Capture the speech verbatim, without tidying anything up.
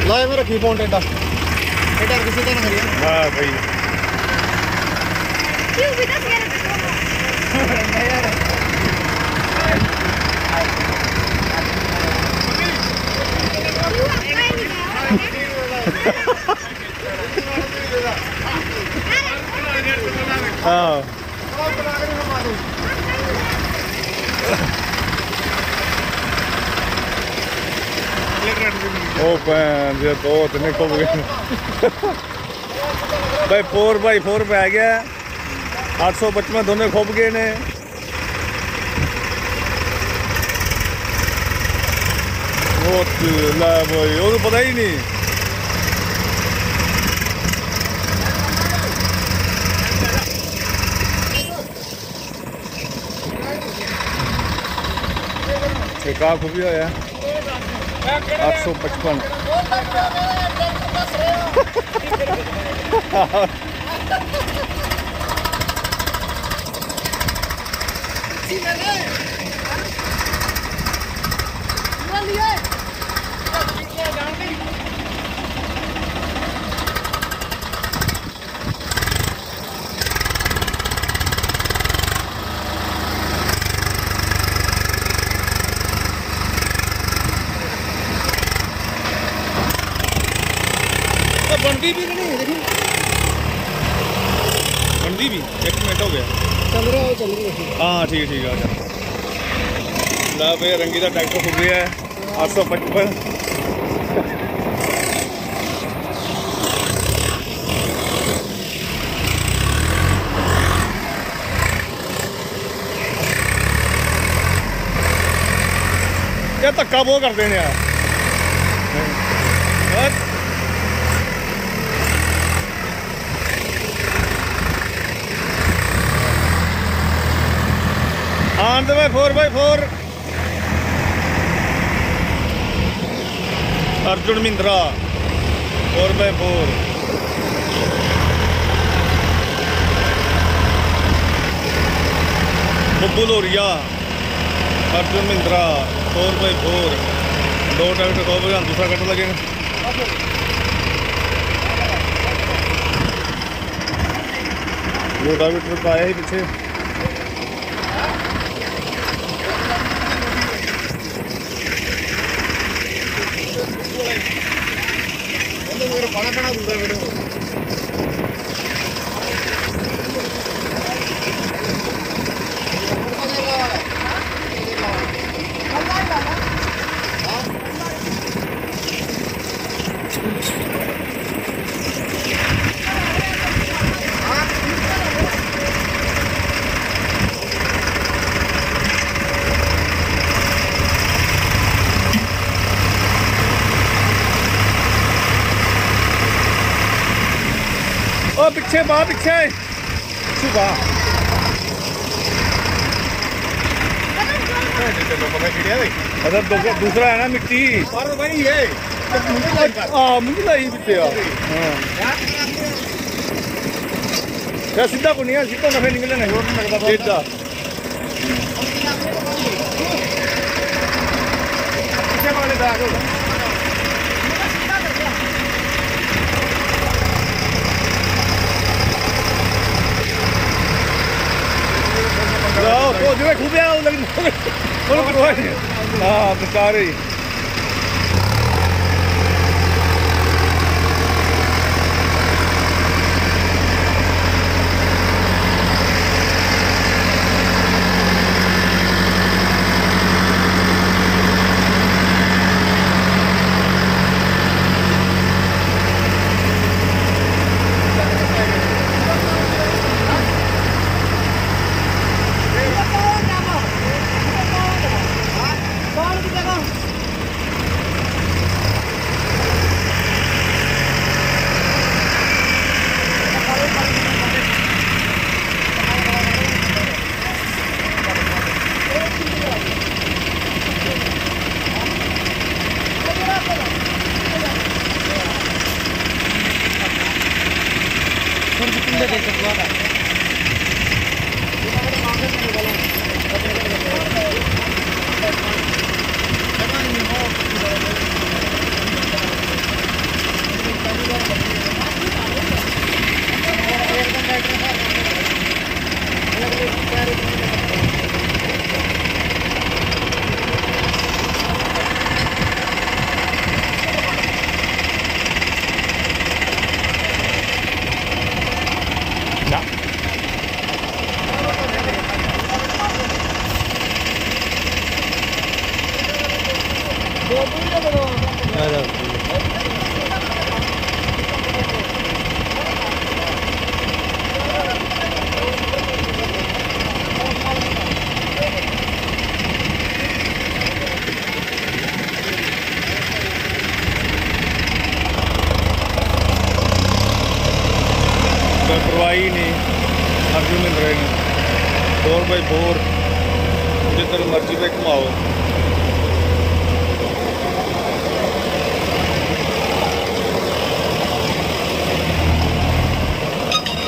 लाए में रखी फोन टेडा टेडा किसी का ना करिए। हाँ भाई क्यों भी दस यार हाँ ओ पैन ये दो तीन खुब गए भाई फोर बाई फोर पे आ गया आठ सौ पचपन दोनों खुब गए ने ला भाई वो तो पता ही नहीं एक आ खुबी होया आठ सौ पचपन बनती भी नहीं है देखिए बनती भी एक मिनट हो गया चल रहा है चल रही है। हाँ ठीक है ठीक है ला भाई रंगी का ट्रैक्टर खुल गया है आठ सौ पचपन क्या धक्का वो करते हैं यार आन दे four by four Arjun Mahindra four by four Babbu Loria Arjun Mahindra four by four दो ट्रैक्टर को बजा दूसरा कट लगे रोटावेटर तो आया ही पीछे पाना पाना दूसरा वीडियो ओ पीछे बा पीछे सुबह अच्छा दूसरा है ना मिट्टी भाई ये हाँ मुझे लाई पीछे यार सीधा को नहीं है सीधा नफे निकले नहीं सीधा पीछे वाले दाग तो जो खूब है लेकिन हाँ बेचारे कोई परवाही नहीं। अर्जुन महिंद्रा ने फोर बाई फोर जिधर मर्जी पे घुमाओ।